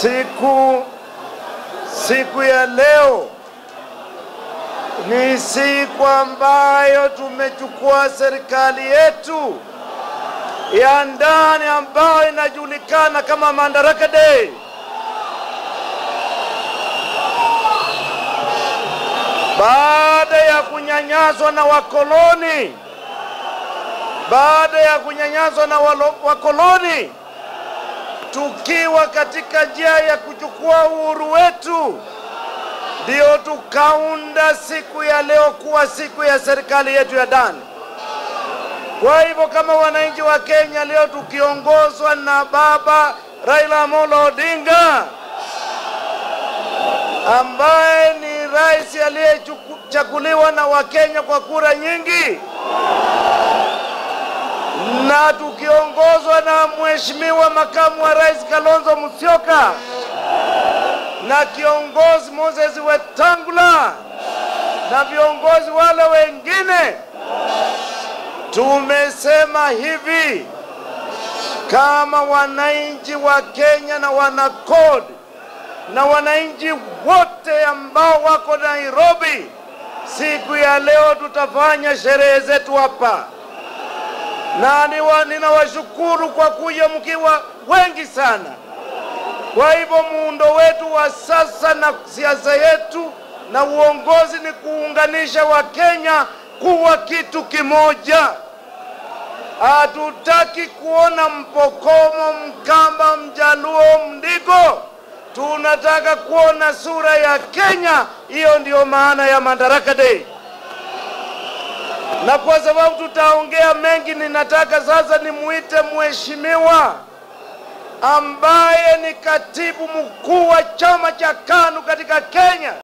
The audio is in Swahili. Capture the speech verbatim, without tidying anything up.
Siku siku ya leo ni siku ambayo tumechukua serikali yetu ya ndani ambayo inajulikana kama Madaraka Day. Baada ya kunyanyaswa na wakoloni, baada ya kunyanyaswa na wakoloni, tukiwa katika njia ya kuchukua uhuru wetu, ndio tukaunda siku ya leo kuwa siku ya serikali yetu ya ndani. Kwa hivyo kama wananchi wa Kenya leo tukiongozwa na baba Raila Amolo Odinga, ambaye ni rais aliyechaguliwa na Wakenya kwa kura nyingi, na tukiongozwa na mheshimiwa makamu wa rais Kalonzo Musyoka na kiongozi Moses Wetangula na viongozi wale wengine, tumesema hivi kama wananchi wa Kenya na wanakod na wananchi wote ambao wako Nairobi, siku ya leo tutafanya sherehe zetu hapa, na ninawashukuru kwa kuja mkiwa wengi sana. Kwa hivyo muundo wetu wa sasa na siasa yetu na uongozi ni kuunganisha Wakenya kuwa kitu kimoja. Hatutaki kuona Mpokomo, Mkamba, Mjaluo, Mdigo. Tunataka kuona sura ya Kenya. Hiyo ndio maana ya Madaraka Day. Na kwa sababu tutaongea mengi, ninataka sasa nimuite mheshimiwa ambaye ni katibu mkuu wa chama cha KANU katika Kenya.